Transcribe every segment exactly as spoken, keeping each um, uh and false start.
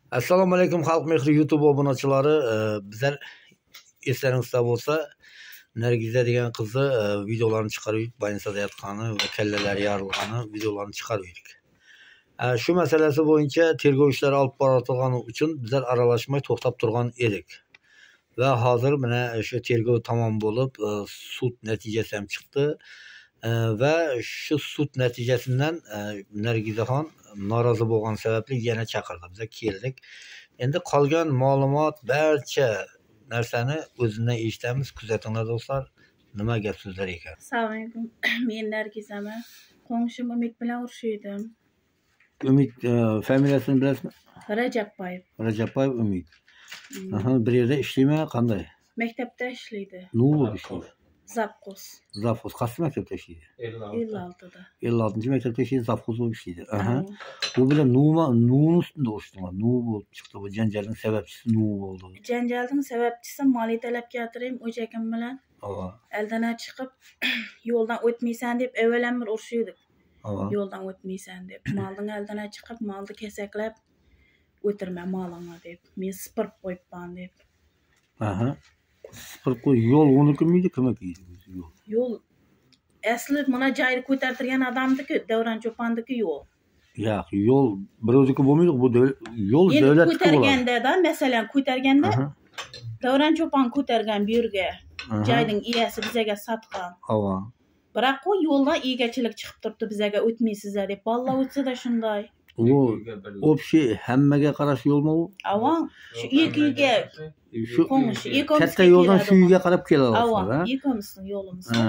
Assalomu alaykum xalq mehri YouTube obunaçıları. Bizler eslaringizda bo'lsa, Nargiza degan qizni videolarni chiqarib, bannisada yotgani va kallalari yorilgani videolarni chiqardik. Shu masalasi bo'yicha tergov ishlari olib borilgani uchun bizlar aralashmay to'xtab turgan edik. Va hozir mana shu tergov tamom bo'lib, sud natijasi ham chiqdi. Va shu sud natijasidan Nargizaxon norozi bo'lgan sababli yana chaqirdi. Biz keldik. Endi qolgan ma'lumot barcha narsani o'zidan eshitamiz. Kuzatinglar do'stlar. Nima gap so'zlar ekan? Assalomu alaykum. Men Nargizaman. Qo'nishim Umid bilan urishdim. Umid familiyasini bilasizmi? Rajabboyev. Rajabboyev Umid. Aha, bir yerda ishlaymi, qanday? Maktabda ishlaydi. Nima bo'lib ishlaydi? Zavxoz. Zavxoz qaysi maktabda ishlaydi? ellik oltida. ellik oltinchi maktabda ishlaydi, zavxoz bo'lib ishlaydi. Aha. Bu bilan nima, nima ustida urishdinglar? Nima bo'lib chiqdi bu janjalning sababchisi nima bo'ldi? Janjalning sababchisi moliy talab keltirib, o'jakim bilan Ava. eldan chiqib yo'ldan o'tmaysan deb avvalan bir urishdik. Ava. Yo'ldan o'tmaysan deb, malning eldan chiqib, malni kesaklab o'tirma malingga deb, men sipirib qo'yibman deb. Aha. Sipirib qo'y, yo'l uniki miydi, kimniki yo'l? Yo'l asli mana joyni ko'tartirgan odamniki, Davron Cho'ponniki yo'l. Yo'q, yo'l birovniki bo'lmaydi, bu yo'l davlatniki bo'ladi. Ko'targanda, masalan, ko'targanda Davron Cho'pon ko'targan bu yerga joyning egasi bizga sotgan. Ava. Biroq u yo'lda egachilik chiqib turibdi, bizga o'tmaysizlar deb. Balla o'tsa-da shunday. U общий hammaga qarash yo'lmi u? Ava, shu ikki uyga shu qo'nish, ikkomiz katta yo'ldan shu uyga qarab kelasizlar, ha? ha? Ikkimizning yo'limiz shu.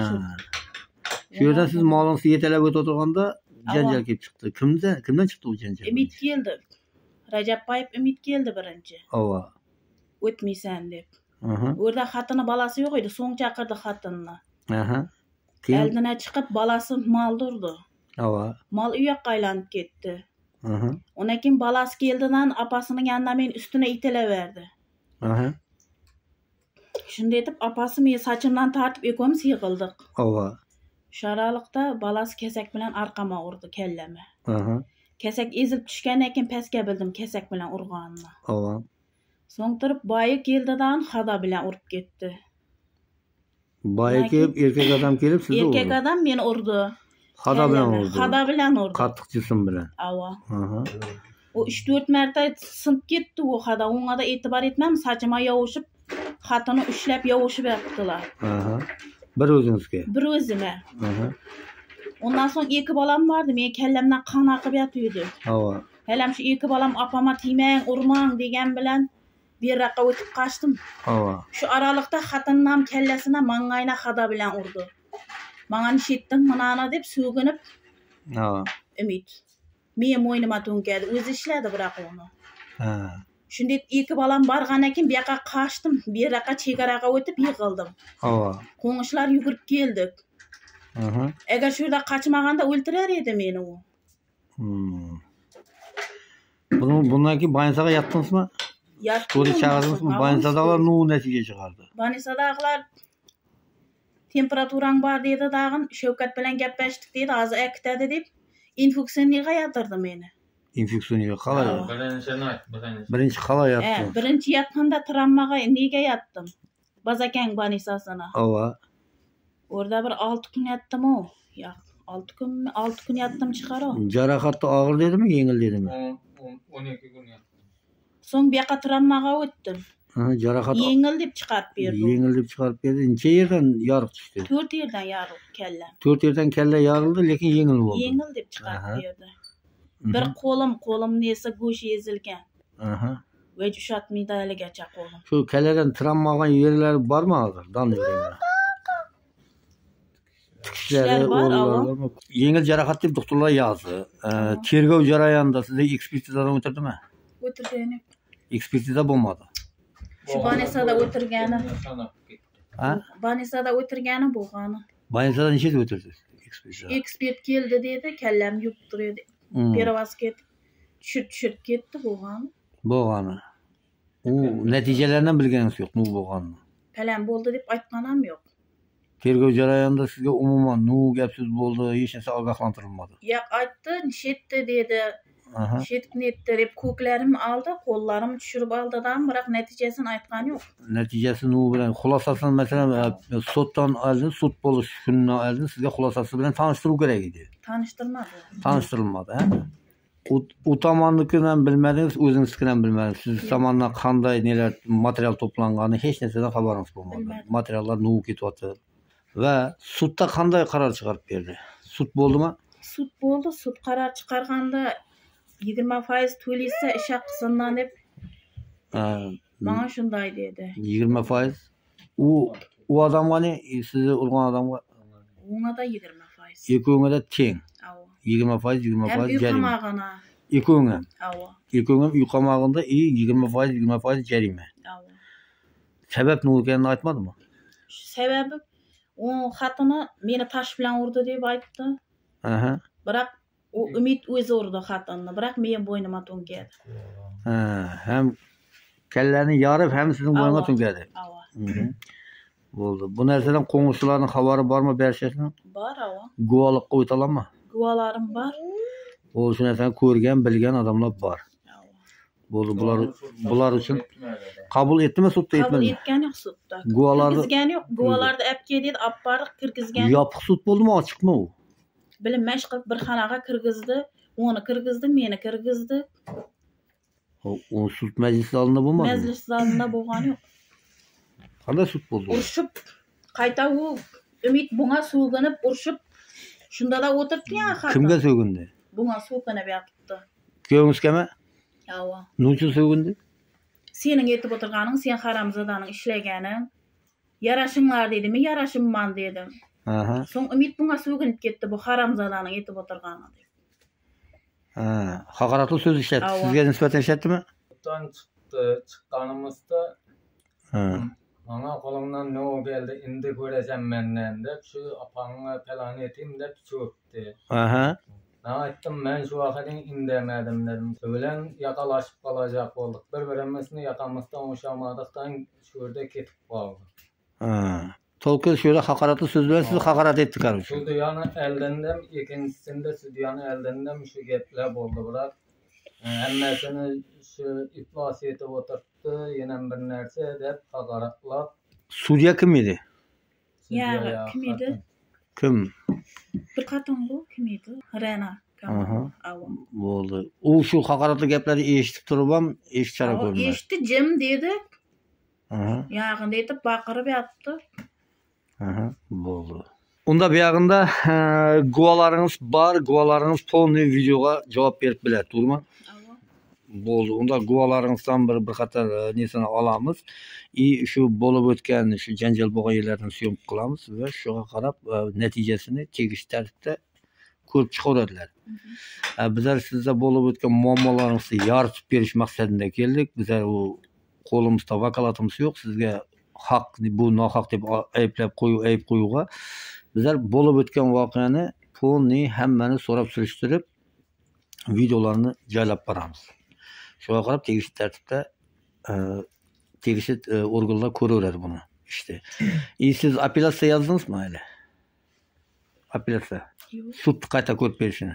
Shu yerdan siz molingizni yetalab o'tib o'tirganda janjal kelib chiqdi. Kimdan, kimdan chiqdi u janjal? Umid keldi. Rajabboyev Umid keldi birinchi. Ava. O'tmaysan deb. Aha. O'rda xotini balasi yo'q edi, so'ng chaqirdi xotinni. Aha. Eldan chiqib balasi mal durdi. Ava. Mal u yoqqa aylanib ketdi. Aha. Ondan keyin balasi keldidan apasining yanına men üstüne itilaverdi. Aha. Shunday etib apasi men sochimdan tortib ikkomiz yiqildik. Ava. Shu aralıqda balasi kesak bilan orqama urdi kallama. Aha. Kesak ezilib tushgandan keyin pastga bildim kesak bilan urganini. Ava. So'ng turib boyi keldidan xada bilan urib ketdi. Boyi kelib, erkak odam kelib sizni urdi. Erkak odam meni urdi. Xada bilan urdi. Xada bilan urdi. Qattiq jism bilan. Ava. Aha. O uch to'rt marta sinib ketdi u xada. Unga da e'tibor etmam, sochima yovushib, xatini ushlab yovushib yaptılar. Aha. Bir o'zingizga. Bir o'zime. Aha. Ondan so'ng ikki bolam vardı. Men kallamdan qon oqib yotibdi. Ava. Helam shu ikki bolam apama tiymang, urmang degan bilan bir raqqa o'tib qochdim. Ava. Shu aralıqda xotinam kallasini mang'ayna xada bilan urdi. Mangani shetdim manani deb so'ginib. Ava. Umid. Men mo'ynima to'nkadi. O'zi ishladi biroq uni. Ha. Shunday ikki bolam borgandan keyin bu yoqqa qochdim. Bir raqqa chegaraga o'tib yiqildim. Ava. Qo'nishlar yugurib keldik. Aha. Agar shu yerda qochmaganda o'ltirar edi meni u. Hmm. Bunu bundan keyin bannisaga yotdingizmi? To'g'ri chaqirdingizmi? Bannisadagilar nu natija chiqardi. Bannisadagilar temperaturang bor dedi dag'in, Shavkat bilan gaplashdik dedi, hozir akitadi deb infeksioniyaga yotdirdi meni. Infeksioniyaga qalay? Birinchini ayt, birinchi. Birinchi qalay yotding? Ha, birinchi yotganda travmaga nega yotdim? Bazakang bannisasini. Ava. Orada bir olti kun yotdim o. Yo'q, olti kun, olti kun yotdim chiqar o. Jarohatda og'ir dedimi, yengil dedimi? o'n ikki kun yotdim. So'ng bu yoqqa travmaga o'tdim. Ha, jarohat Yengil deb chiqarib berdi. yengil deb chiqarib berdi. Necha yerdan yoriq tushdi? to'rt yerdan yorildi kallam. to'rt yerdan kalla yorildi, lekin yengil bo'ldi. Yengil deb chiqarib berdi. Bir qo'lim, qo'lim nesa go'shi ezilgan. Aha. Va ushatmaydi haligacha qo'lim. Shu kalladan travma olgan yerlar bormi hozir? Doninglar. Tikishlari bormi? Yengil jarohat deb doktorlar yozdi. Tergov jarayonida sizga ekspertizadan o'tirdimi? O'tirgani. Ekspertiza bo'lmadi. Shu bannisada o'tirgani. Ha? Bannisada o'tirgani bo'lgani. Bannisada necha yil o'tirdingiz? Ekspertiza. Ekspert keldi dedi, kallam yub turadi. Perovaz ketib, tushib tushib ketdi bo'lgani. Bo'lgani. U natijalarini bilganingiz yo'q, nu bo'lganini. Falan bo'ldi deb aytgan ham yo'q. Tergov jarayonida sizga umuman nu gap so'z bo'ldi, hech narsa ogohlantirilmadi. Yo'q, aytdi, shetdi dedi. Aha. Şetip nettirip ko'klarim aldı, qo'llarim tushirib oldidan, biroq natijasini aytgani yo'q. Neticesi ne bilen xulasasını mesela e, sottan aldınız, sut boluş gününe aldınız, sizge xulasası bilen tanıştırıp gerek idi. Tanıştırmadı. Tanıştırılmadı. He? Utamanlıkla bilmediniz, özünüzkinden bilmediniz. Siz zamanla kanday neler materyal toplanğanı hiç neseden haberiniz olmadı. Bilmedim. Materyaller nuğu ketiyatı. Ve sutta kanday karar çıkarıp berdi. Sut boldu mu? Sut bo'ldi, sut qarar chiqarganda yigirma foiz to'laysa ish haqqisidan deb bana shunday dedi. yigirma foiz. O o adamga ne? Sizi urgan adamga Ona da yigirma foiz. ikkiğine de teng. Ava. yigirma foiz, yigirma Hem foiz uy jarime. qamag'ina. İkkiğine. Ava. İkkiğine uy qamag'ında iyi yigirma foiz, yigirma foiz jarime. Ava. Sebep ne ekanini aytmadi mı? Sebebi o xatini meni tash bilan urdi deb aytdi. Aha. Biroq o Umid o'zi urdi xatinni, biroq men bo'ynima to'nkadi. Ha, hem kellerini yarıp hem sizin boyuna Ava. tüngedi. Ava. Oldu. Bu narsadan komşuların haberi var mı berşesinin? Bor ava. Guvalık koytalanma. Guvohlarim bor. O şu narsadan ko'rgan, bilgen adamlar var. Ava. Bo'ldi, bular bular için kabul etti mi sutta Qabul etmedi mi? etgani yo'q sudda. Guvolarni Kirgizgani yo'q. Guvohlarni olib kel dedi, olib borib kirgizgan. yopiq sud bo'ldimi, ochiqmi u? Bilinmash qilib bir xonaga kirgizdi, uni kirgizdi, meni kirgizdi. O, o sud meclis zalında bo'lmadi. Majlis zalida bo'lgani yo'q. Qanday sud bo'ldi? Urishib, qayta u Umid bunga so'ginib urishib, shunda da o'tiribdi ya xato. Kimga so'gindi? Bunga so'ginib yotibdi. Kuyovingizgami? Ava. Nechun so'gindi? Sening aytib o'tirganing, sen haramzodaning ishlaganing. Yarashinglar dedimi? Yarashimman dedim. Aha. So'ng Umid bunga so'ginib ketdi, bu haramzodaning aytib o'tirgani deb. Ha, haqoratli so'z ishlatdi. Ava. Sizga nisbatan ishlatdimi? Sutdan çıktı, çıqqanımızda Ha. bana kolumdan ne o geldi, indi göreceğim menden dep, şu apağına falan eteyim dep çöktü. Aha. Ne ettim, ben şu vakadin indemedim dedim. Öğlen yakalaşıp kalacak olduk. Birbirimizini yakamızdan uçamadıktan şurada ketip kaldık. Ha. Tolkien şöyle hakaratlı sözler sizi hakaret etti kardeş. Şu dünyanın eldendim, ikincisinde şu dünyanın eldendim şu gepler oldu bırak. Emmesini şu iflas etip oturttu, yine bir nerse dep hakaratlar. Suriye kim idi? Ya, kim edi? Kim? Bir xotin bu, kim edi? Rana. Aha. Ava. Bo'ldi. U shu haqoratli gaplarni eshitib turib ham eshit chara Ava, ko'rmadi. eshitdi, jim dedi. Aha. Yaqinda aytib baqirib yotdi. Aha. Bo'ldi. Unda buyog'inda guvohlarimiz bor, guvohlarimiz polniy videoga javob berib biladi, to'g'rimi? Ava. Bo'ldi. Unda guvohlaringizdan bir bir qator nesini olamiz. I shu bo'lib o'tgan shu janjal bo'lgan yerlarni syomka qilamiz va shunga qarab natijasini tegishli tartibda ko'rib chiqaveradilar. Bizlar sizda bo'lib o'tgan muammolarimizni yoritib berish maqsadida keldik. Bizlar u qo'limizda vakolatimiz yo'q. Sizga haq bu nohaq deb ayblab qo'yu ayb qo'yuga. Bizlar bo'lib o'tgan voqeani polniy hammani so'rab surishtirib videolarni joylab boramiz. Shunga qarab tegishli tartibda tegishli organlar ko'raveradi buni. İşte. İyi siz apelyatsiya yazdingizmi hali? Apelyatsiya. Sud qayta ko'rib berishini.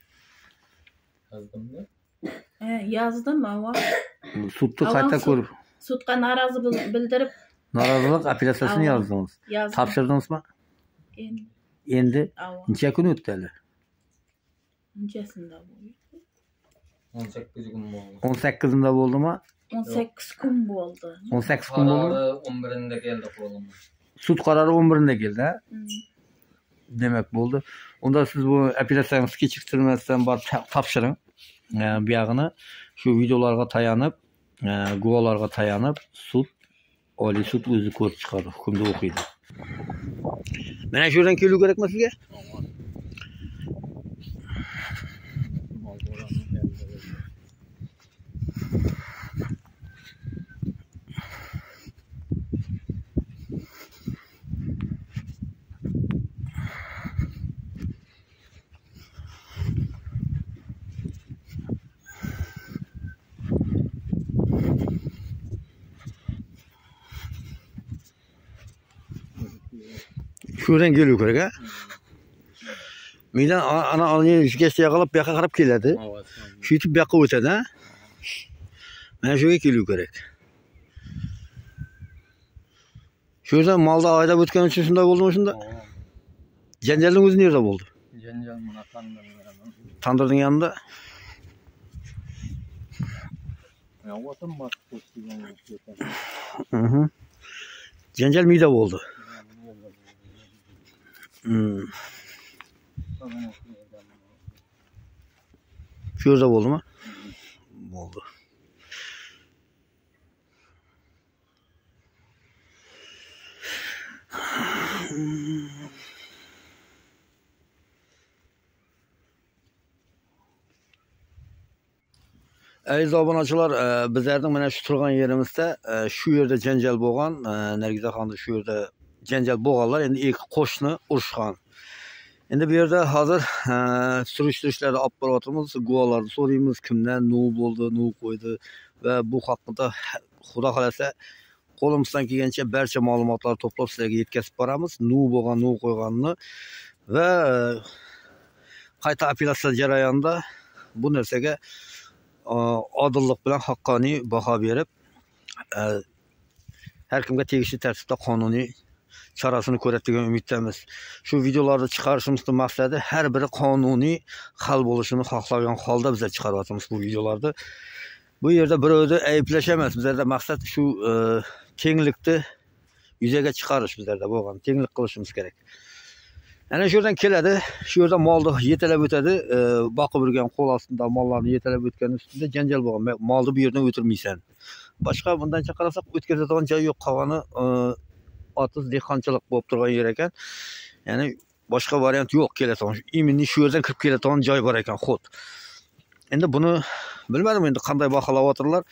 Yazdım da. He, yazdım ava. Sudni qayta ko'rib. Sudga norozi bildirib Norozilik apelyatsiyasini Ava. yazdingiz. yazdim. Topshirdingizmi? Endi Endi ava. necha kun o'tdi hali? Nechasinda bo'ldi? on sakkiz gün oldu. o'n sakkizida bo'ldimi? o'n sakkiz kun bo'ldi. o'n sakkiz kun bo'ldi. Kararı on birinde geldi koluma. Sud qarori o'n birida keldi, ha? Hmm. Demek bo'ldi. Unda siz bu apelyatsiyangizni kechiktirmasdan borib topshiring. Bu yog'ini shu videolarga tayanib, guvohlarga tayanib, sud Oliy sud o'zi ko'rib chiqadi, hukmni o'qiydi. Mana shu yerdan kelish kerakmi sizga? Şuradan geliyor kerak, ha? Meydan ana anayı geçti yakalap bir yaka karab keledi. Şu itip bir yaka ötedi ha. Ben şöyle geliyor gerek. Şu yüzden malda ayda ötken için şunda oldu mu şunda? Cencelin özü nerede oldu? Cencel buna tandırın yanında. Tandırdın yanında. Ya vatan bak. Hı hı. Cencel mide oldu. Hmm. Şurada oldu mu? Oldu. Aziz obunachilar, bizlarning mana shu turgan yerimizda shu yerda janjal bo'lgan, Nargizaxonni shu yerda janjal bo'lganlar endi ikki qo'shni urushgan. Endi bu yerda hozir surishtirishlarni olib boryapmiz, guvohlarni so'raymiz, kimdan nima bo'ldi, nima qo'ydi va bu haqida xudo xolasa qo'limizdan kelgancha barcha ma'lumotlarni to'plab sizlarga yetkazib boramiz. Nima bo'lgan, nima qo'yganini va qayta operatsiya jarayonida bu narsaga odillik bilan haqqoniy baho berib, har kimga tegishli tartibda qonuniy chorasini ko'radi degan umiddamiz. Shu videolarni chiqarishimizning maqsadi har biri qonuniy hal bo'lishini xohlagan holda biz chiqaryapmiz bu videolarni. Bu yerda birovni ayblash emas, bizlarda maqsad shu tenglikni yuzaga chiqarish bizlarda bo'lgan. Tenglik qilishimiz kerak. Ana shu yerdan keladi, shu yerda molni yetalab o'tadi, boqib yurgan qo'l ostida mollarni yetalab o'tgan ustida janjal bo'lgan. Molni bu yerdan o'tirmaysan. Boshqa bundancha qarasak o'tkazadigan joy yo'q, qolgani otiz dehqonchilik bo'lib turgan yer ekan. Ya'ni boshqa variant yo'q keladigan. Imini shu yerdan kirib keladigan joy bor ekan, xud. Endi buni bilmadim endi qanday baholayaptilar.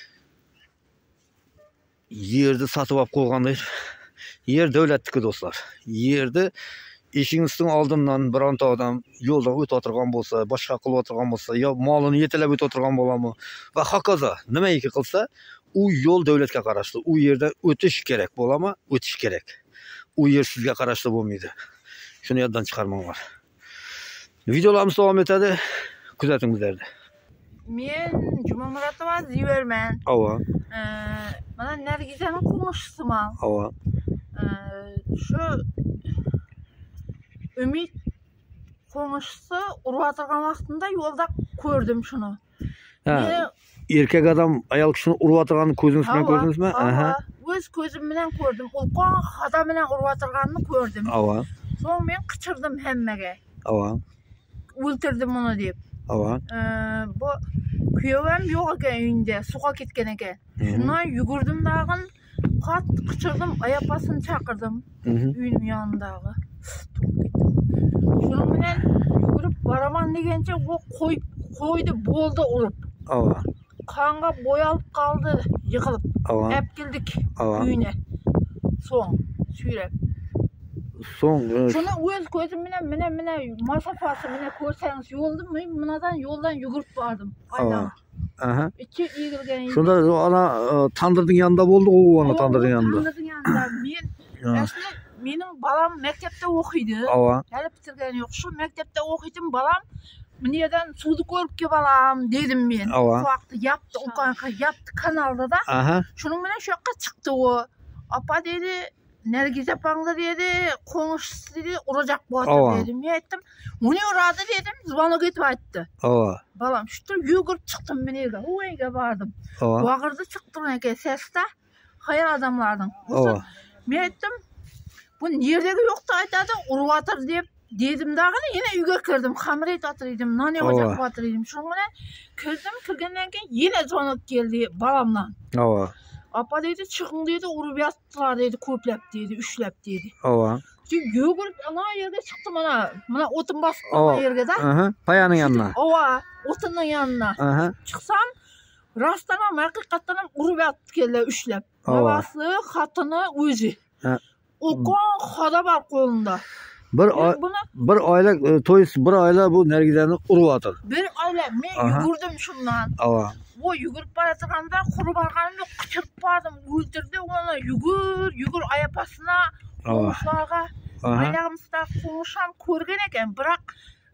Yerni sotib olib qo'yganlar. Yer davlatniki do'stlar. Yerni eshigingizning oldindan bironta odam yo'ldan o'tib o'tirgan bo'lsa, boshqa qilib o'tirgan bo'lsa, yo molini yetalab o'tib o'tirgan bo'ladimi va hokazo nimaiki qilsa, u yo'l davlatga qarashli. U yerdan o'tish kerak bo'ladimi? O'tish kerak. U yer sizga qarashli bo'lmaydi. Shuni yoddan chiqarmanglar. Videolarimiz davom etadi. Kuzating bizlarda. Men Jumamuratova Ziverman. Ava. Ee, mana Nargizaning qo'nishisiman. Ava. Ee, shu Ümit qo'nishisi urayotgan vaqtida yo'lda ko'rdim shuni. Ha. Erkak adam ayol kishini urayotganini ko'zingiz bilan ko'rdingizmi? Aha. O'z ko'zim bilan ko'rdim. Ulqon xada bilan urayotganini ko'rdim. Ava. So'ng men qichirdim hammaga. Ava. O'ltirdim uni deb. Ava. Ee, bu kuyovam yo'q ekan uyda, suga ketgan ekan. Shundan yugurdim dag'in, qat qichirdim, ayapasini chaqirdim. Uyning yonidagi. Şunun bilen yugurib baraman degençe o koy koydu boldu urib. Ava. Kanga boyalып kaldı, yıkılıp. Ava. Hep geldik Ava. uyuna. Son sürep. Son. Şunu öz gözüm bilen mine mine masafası mine korseniz yoldum mu? Bundan yoldan yugurip vardım. Ava. Aha. İki yığılgan. Şunda ana tandırdın yanında oldu o ana tandırdın yanında. Tandırdın yanında. Men aslında benim balam mektepte okuydu. Ava. Hali bitirgen yok. Şu mektepte okuyordum balam. Neden sudu görüp ki balam dedim ben. Ava. Vakti yaptı, o kanka yaptı kanalda da. Aha. Şunun bilen şu yakka çıktı o. Apa dedi, Nergiz yapanda dedi, konuştu dedi, uracak bu atı dedim. Ya ettim, onu uradı dedim, zıvanı gitip attı. Ava. Balam şu yugurp çıktım ben evde, o evde vardım. Ava. Bağırdı çıktım eke sesle, hayır adamlardan. Ava. Ben ettim, bu neredeki yoktu aytadı, uruvatır deyip dedim dağını yine üge kirdim, hamur et atırıydım, nane ocak batırıydım. Şunun kirdim, kirgenden keyin yine zonuk geldi balamdan. Ava. Apa dedi, çıkın dedi, urup yattılar dedi, köplep dedi, üçlep dedi. Ava. Çünkü yugurip ana yerge çıktım ana, bana otun basıp yerge de. Aha. Payanın yanına. Ova, otunun yanına. Aha. Çıksam, rastlanam, hakikatlanam, urup yattı geldi, üçlep. Babası, katını, özü. O kon xada var kolunda. Bir ay, bir aylık toy, bir ayla bu Nergizani urup atır. Bir ayla men yugurdum şundan. Ava. O yugurip baratganda kuru barganımda kıçırıp bardım. Öldürdü onu yugur, yugur ayapasına, komşularga. Ayağımızda komşam körgen eken, bırak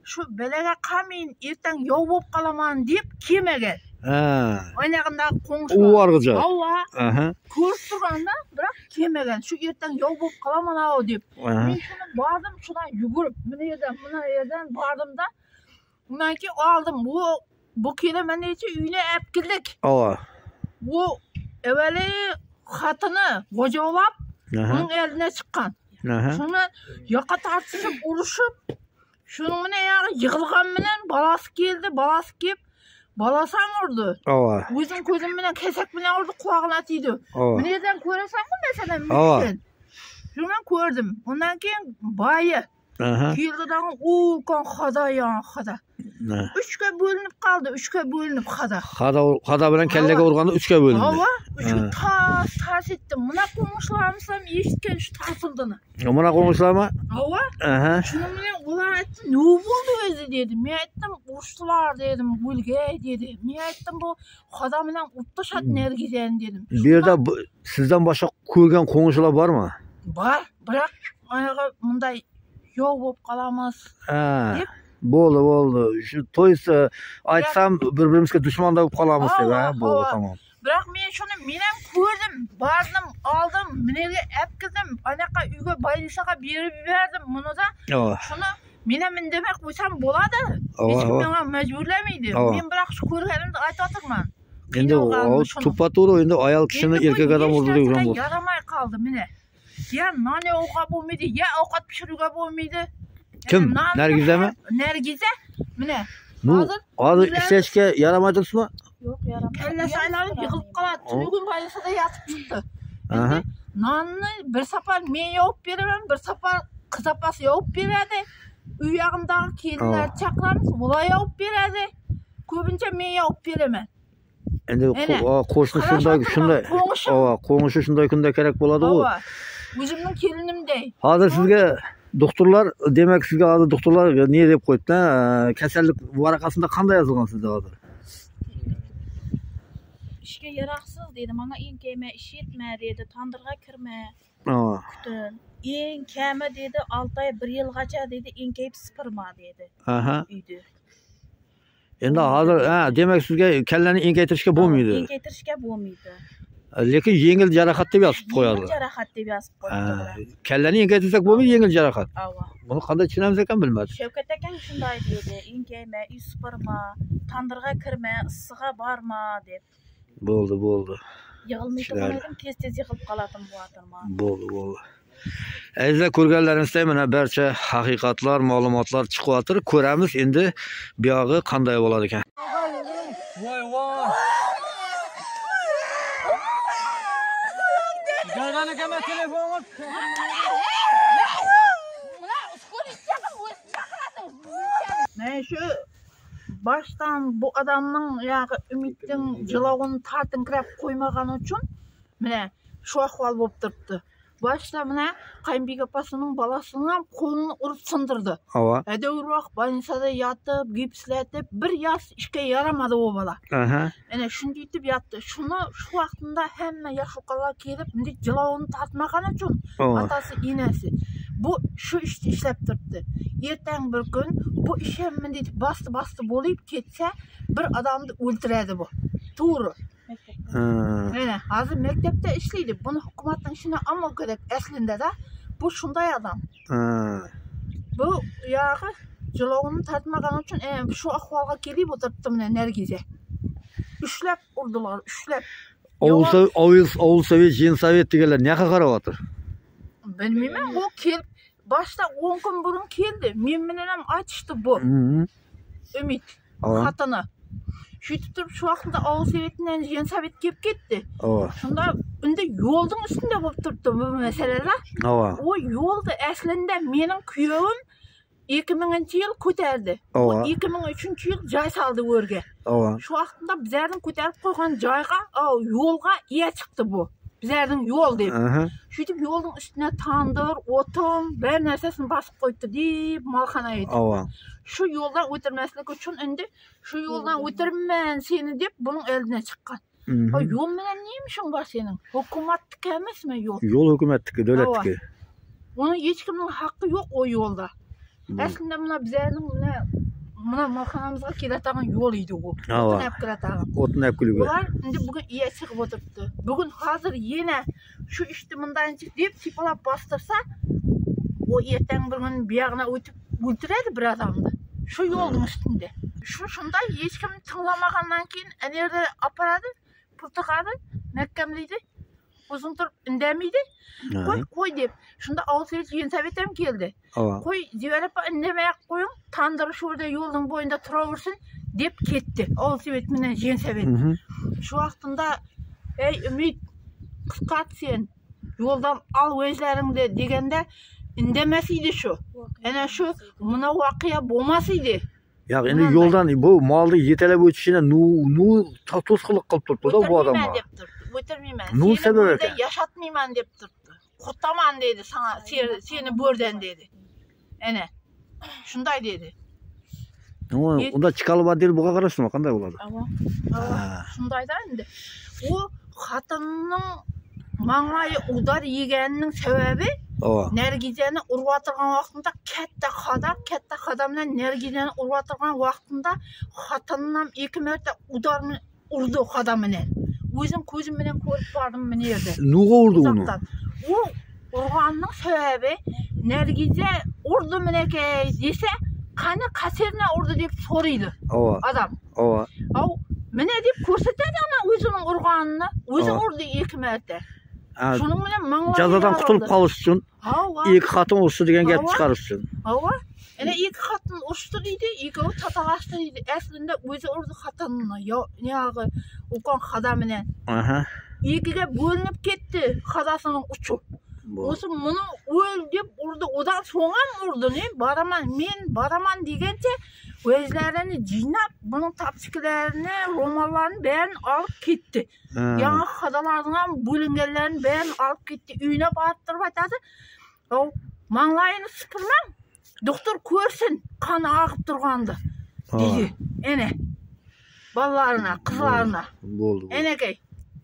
şu belega qamayın, ertaң yov bo'lib qolaman deb kelmagan. Ha. Oynag'inda U qo'ng'ishlar. vargıca. Ava, Aha. ko'rib turganda, biroq kelmagan. Shu ertaң yov bo'lib qolaman o deb. Aha. Men shuni bordim, shundan yugurib, buni yerdan, buni yerdan bordimda, undan keyin oldim. Bu bu kelaman necha uyni olib keldik. Ava. Bu evveli xatini g'o'jolab, Aha. uning eline chiqqan. Aha. Shuni yoqa tortishib, urushib, shuning bilan yog'i yig'ilgan bilan balasi keldi, balasi kelib, balasi ham urdi. Ava. O'zim ko'zim bilan kesak bilan urdi, qulog'ini tiydi. Ava. Buni yerdan ko'rasanmi masalan, Ava. men shuni ko'rdim. Undan keyin boyi Aha. keldidan ulkan xoda yon xoda. Uchga bo'linib qoldi, uchga bo'linib xoda. Xada xada bilan kallaga urganda uchga bo'lindi. Ava, uch tas tas etdi. Mana qo'ng'ishlarimiz ham eshitgan shu tasildini. Mana qo'ng'ishlarmi? Ava. Aha. Shuni bilan ular aytdi, "Ne bo'ldi o'zi?" dedi. Men aytdim, "Urishdilar" dedim, "O'lgay" dedi. Men aytdim, "Bu xoda bilan urtashadi Nergizani" dedim. Bu yerda sizdan boshqa ko'rgan qo'ng'ishlar bormi? Bor, biroq mana bunday yov bo'lib qolamiz. Ha. Bo'ldi, bo'ldi. Shu to'ysa aytsam bir-birimizga dushman bo'lib qolamiz deb, ha, bo'ldi, tamom. Biroq men shuni men ham ko'rdim, bordim, oldim, minega olib keldim, anaqa uyga больницаga berib yubordim buni da. Shuni men ham indamay qo'ysam bo'ladi. Hech kim menga majburlamaydi. Men biroq shu ko'rganimni aytib Endi o tupaturu endi ayol kishini erkak odam urdi degan bo'ldi. Yaramay qoldi meni. Ya noni ovqat bo'lmaydi, ya ovqat pishiruvga bo'lmaydi. Kim? Nargizami? Nargiza. Mana hozir hozir ishlashga yaramaydi turibmi? Yo'q, yaramaydi. Kallasi aylanib yig'ilib qoladi. Bugun больницада yotib chiqdi. Aha. Nonni bir safar men yopib beraman, bir safar qiz opasi yopib beradi. Uy yog'imdagi kelinlar chaqiramiz, ular yopib beradi. Ko'pincha men yopib beraman. Endi qo'shni shunday shunday, ova, qo'ng'ishi shunday kunda kerak bo'ladi-ku. O'zimning kelinimday. Hozir sizga doktorlar, demak sizga hozir doktorlar ne deb qo'ydi-da, kasallik varaqasida qanday yozilgan sizda hozir? İşga yaroqsiz dedi, menga eng kema ish etma dedi, tandirga kirma. Ha. Kutin. Eng kami dedi, olti oy bir yilgacha dedi, eng kayib sipirma dedi. Aha. Uyda. Endi hozir, ha, demak sizga kallani enkaytirishga bo'lmaydi. Enkaytirishga bo'lmaydi. Lekin yengil jarohat deb yozib qo'yadi. Yengil jarohat deb yozib qo'yadi. Kallani enkaytirsak bo'lmaydi, yengil jarohat. Ava. Buni qanday tushunamiz ekan bilmadim. Shavkat akang shunday dedi, enkayma, uy supirma, tandirga kirma, issiqqa borma deb. Bo'ldi, bo'ldi. Yig'ilmaydi bo'lmadim, tez-tez yig'ilib qoladim bu atirma. Bo'ldi, bo'ldi. Azizlar, ko'rganlaringizday mana barcha haqiqatlar, ma'lumotlar chiqyotir. Ko'ramiz endi bu yog'i qanday bo'ladi ekan. Voy voy. Gardan akam telefon ol. Men shu boshdan bu odamning yog'i umidning jilovini tartinkirab qo'ymagani uchun mana shu ahvol bo'lib turibdi. Boshda mana Qaynbek opasining balasini ham qo'lini urib sindirdi. Ava. Adavroq больницада yotib, gipslatib, bir yoz ishga yaramadi u bola. Aha. Ana shunday deb yotdi. Shuni shu vaqtida hamma yosh uqalar kelib, bunday jilovini tortmagani uchun otasi, enasi bu shu ishni ishlab turibdi. Ertang bir kun bu ish ham bunday basti-basti bo'lib ketsa, bir odamni o'ldiradi bu. To'g'ri. Mana hozir maktabda ishlaydi. Buni hukumatning ishini olmoq kerak aslida-da. Bu shunday odam. Bu yog'i jilovini tortmagani uchun shu ahvolga kelib o'tiribdi mana Nargiza. Ushlab urdilar, ushlab. Ovul ovul ovul sovet, jen sovet deganlar nega qarayotir? Bilmayman, u kelib boshda o'n kun burun keldi. Men bilan ham aytishdi bu. Umid xatini. Şuytup turib shu vaqtda ovul sovetidan jen sovet kelib ketdi. Shunda unda yo'lning ustida bo'lib turibdi bu masalalar. O yo'lda aslida mening kuyovim ikki minginchi yil ko'tardi. ikki ming uchinchi yil joy soldi o'rga. Shu vaqtda bizlarning ko'tarib qo'ygan joyga, yo'lga iya chiqdi bu. Bizlarning yo'l deb. Shuytib yo'lning ustida tandir, o'tin, bir narsasini bosib qo'ydi deb molxona edi. Shu yo'ldan o'tirmaslik uchun endi shu yo'ldan o'tirman seni deb buning oldiga chiqqan. O yo'l bilan nima ishing bor sening? Hukumatniki emasmi yo'l? Yo'l hukumatniki, davlatniki. Uni hech kimning haqqi yo'q o yo'lda. Aslida mana bizlarning mana mına malxanamızga keladigan yo'l edi u. Ava. O'tnab keladigan. O'tnab kulgu. Ular endi bugun iya chiqib o'tiribdi. Bugun hozir yana shu ishni mundanchi deb tipalab bostirsa, o ertang bir kun bu yog'ina o'tib o'ltiradi bir odamni. Shu yo'lning ustida. Shu shunday hech kim tinglamagandan keyin anerda aparadi, pul tiqadi, mahkamlaydi. O'zing turib indamaydi. Qo'y, qo'y deb. Shunda Olsovet Yensovet ham keldi. Qo'y, ziyorat indamay qo'ying, tandir shu yerda yo'lning bo'yida turaversin deb ketdi. Olsovet bilan Yensovet. Shu vaqtida ey Umid qisqart sen yo'ldan al o'zlaringni deganda indamas edi shu. Ana shu buna voqea bo'lmas edi. Ya endi yo'ldan bu molni yetalab o'tishini nu nu to'sqinlik qilib turibdi-da bu odamlar. O'tirmayman. Nu sabab ekan. Yashatmayman deb turibdi. Qurtaman dedi sana, seni bo'rdan dedi. Ana. Shunday dedi. Unda chiqalib adil buga qarashdimi, qanday bo'ladi? Shundayda endi. U xotinning manglayi udar yeganining sababi Nargizani urib o'tirgan vaqtida katta xodam, katta xodamdan Nargizani urib o'tirgan vaqtida xotinim ham ikki marta udarni urdi xodamini. O'zim ko'zim bilan ko'rib bordim meni yerda. Nuga urdi uni? U urganning sababi Nargiza urdi menakay desa, qani qaserna urdi deb so'raydi odam. Ava. Av, meni deb ko'rsatadi ana o'zining urganini. O'zi urdi ikki marta. Shuning bilan manglayi jazodan qutulib qolish uchun ikki xotin urishdi degan gap chiqarish uchun. Ava. Ana ikki xotin urishdi deydi, ikkovi tatalashdi deydi. Aslida o'zi urdi xotinini, yo, yog'i uqon xodamini. Aha. Ikkiga bo'linib ketdi xodasining uchi. O'zi buni o'l deb urdi, odan so'ng ham urdi, ne? Boraman, men boraman degancha o'zlarini jinab, buning tapchiklarini, ro'mollarini barini olib ketdi. Yangi xodalarning ham bo'linganlarini barini olib ketdi. Uyina borib turib aytadi. "O, manglayini supurmang. Doktor ko'rsin, qon og'ib turganda." dedi. Ana. Bolalarına, qizlarına. Bo'ldi. Enakay.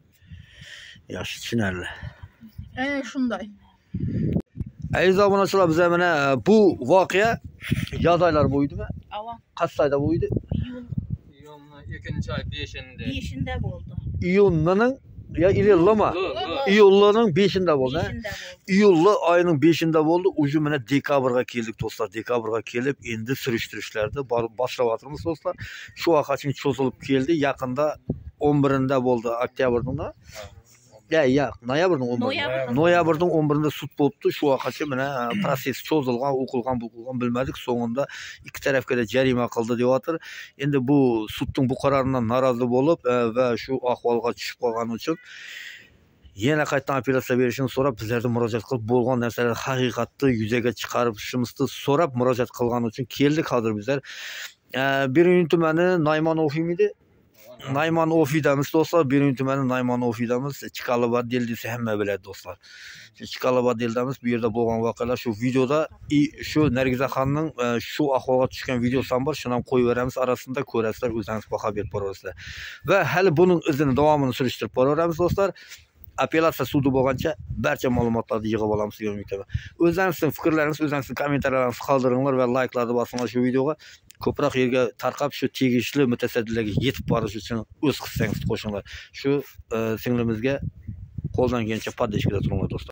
Yaxshi tushunarli. Ana shunday. Aziz obunachilar, biz mana bu voqea yoz oylari bo'ydimi? Ava. Qaysi oyda bo'ydi? Iyunning ikkinchi oy beshinda. beshinda bo'ldi. Iyunning ya iyulmi? Iyulning beshinda bo'ldi. Iyulli oyining beshinda bo'ldi. Uje mana dekabrga keldik do'stlar. Dekabrga kelib, endi surishtirishlarda boshlayotirmiz do'stlar. Shu vaqtgacha cho'zilib keldi. Yaqinda o'n birinda bo'ldi, oktyabrning. Ya, ya, noyabrning o'n birida. Noyabrning o'n birida sud bo'libdi. Shu vaqtgacha mana proses cho'zilgan, o'qilgan, bo'lgan bilmadik. So'ngida ikki tarafga da jarima qildi deyotir. Endi bu sudning bu qaroridan norozi bo'lib va shu ahvolga tushib qolgani uchun yana qaytadan apellyatsiya berishini so'rab, bizlardan murojaat qilib bo'lgan narsalar haqiqatni yuzaga chiqarishimizni so'rab murojaat qilgani uchun keldik hozir bizlar. Birinchi tumani Naymon Ofimidi. Naymon Ofidamiz do'stlar, birinchi tumani Naymon Ofidamiz. Chiqalibad del desa hamma biladi do'stlar. Chiqalibad deldamiz. Bu yerda bo'lgan voqealar shu videoda shu Nargizaxonning shu ahvolga tushgan videosi ham bor. Shuni ham qo'yib beramiz, arasida ko'rasizlar, o'zingiz baho berib borarsizlar. Va hali buning izini davomini surishtirib boraveramiz do'stlar. Apellyatsiya sudi bo'lgancha barcha ma'lumotlarni yig'ib olamiz degan umiddaman. O'zingizning fikrlaringizni, o'zingizning kommentariyalarni qoldiringlar va like'larni bosinglar shu videoga. Ko'proq yerga tarqab shu tegishli mutasaddilarga yetib borish uchun o'z hissangizni qo'shinglar. Shu singlimizga qo'ldan kelgancha podдержкада turinglar do'stlar.